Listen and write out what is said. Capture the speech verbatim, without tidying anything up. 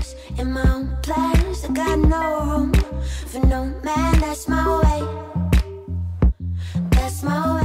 peace in my own place. I got no room for no man. That's my way. That's my way.